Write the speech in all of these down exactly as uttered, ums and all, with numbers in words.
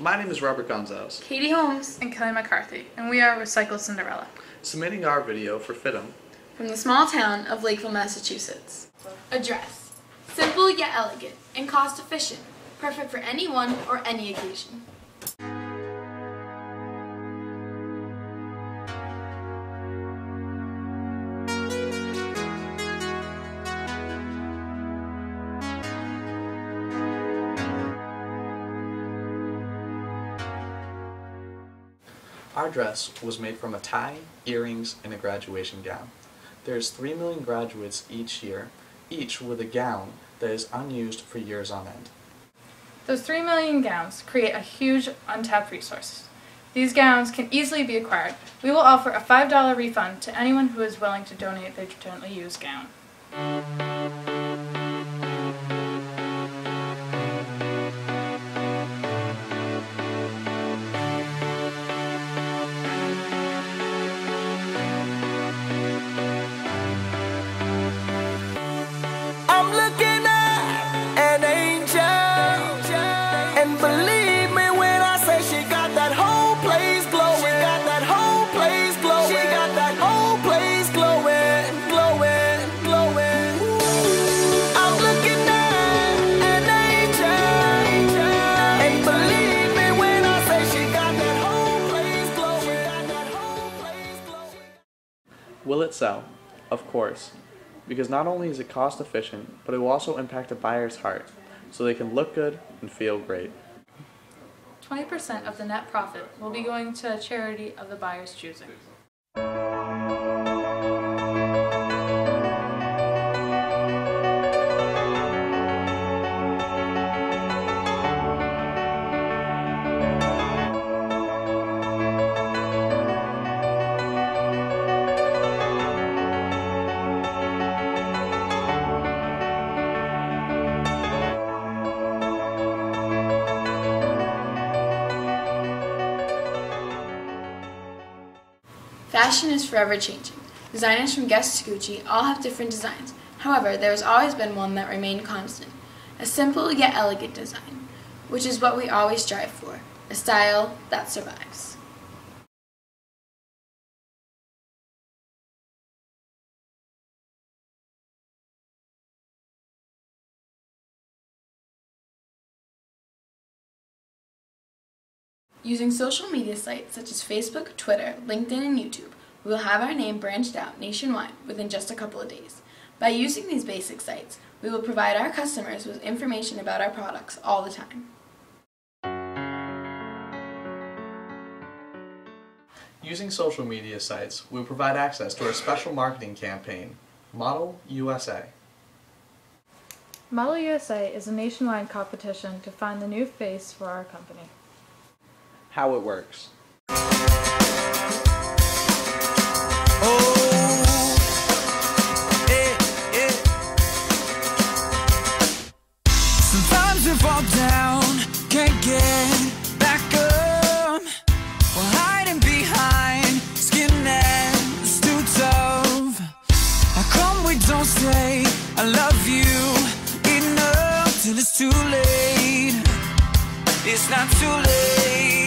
My name is Robert Gonsalves. Katie Holmes. And Kelly McCarthy, and we are Recycle Cinderella. Submitting our video for F I D M. From the small town of Lakeville, Massachusetts. Address. Simple yet elegant and cost efficient. Perfect for anyone or any occasion. Our dress was made from a tie, earrings, and a graduation gown. There's three million graduates each year, each with a gown that is unused for years on end. Those three million gowns create a huge untapped resource. These gowns can easily be acquired. We will offer a five dollar refund to anyone who is willing to donate their gently used gown. Will it sell? Of course, because not only is it cost efficient, but it will also impact the buyer's heart, so they can look good and feel great. twenty percent of the net profit will be going to a charity of the buyer's choosing. Fashion is forever changing. Designers from Guess to Gucci all have different designs. However, there has always been one that remained constant. A simple yet elegant design, which is what we always strive for. A style that survives. Using social media sites such as Facebook, Twitter, LinkedIn, and YouTube, we will have our name branched out nationwide within just a couple of days. By using these basic sites, we will provide our customers with information about our products all the time. Using social media sites, we will provide access to our special marketing campaign, Model U S A. Model U S A is a nationwide competition to find the new face for our company. How it works. Sometimes we fall down, can't get back up. We're hiding behind skin that's too tough. How come we don't say I love you enough till it's too late? It's not too late.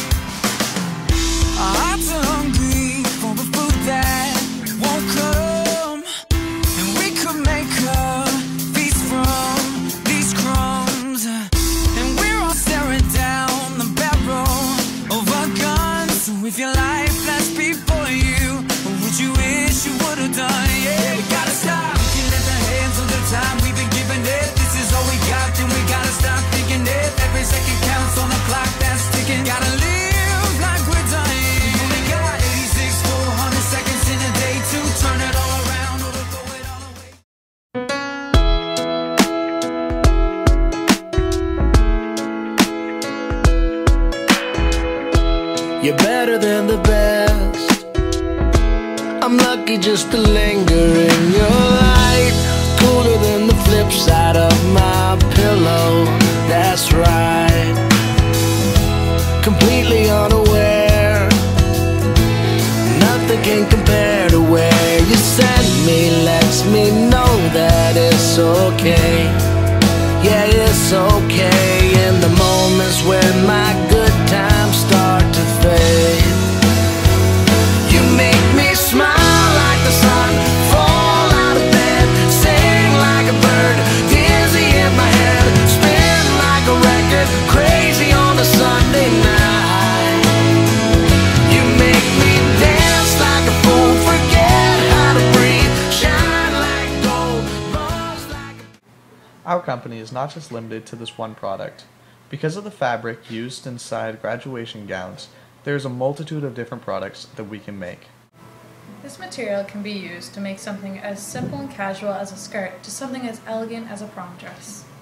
Our hearts are hungry for a food that won't come, and we could make a feast from these crumbs. And we're all staring down the barrel of a gun. So if your life flashed before you, what would you wish you would have done? Yeah, we gotta stop looking at the hands of the time we've been giving it. This is all we got, then we gotta stop thinking it. Every second counts on the clock that's ticking. Gotta live like we're dying. Turn it all around or we'll throw it all away. You're better than the best. I'm lucky just to linger in your light. Cooler than the flip side of my pillow. That's right. Completely unaware. Nothing can compare to where you send me. Lets me know that it's okay. Yeah, it's okay. In the moments when my good Our company is not just limited to this one product. Because of the fabric used inside graduation gowns, there is a multitude of different products that we can make. This material can be used to make something as simple and casual as a skirt to something as elegant as a prom dress.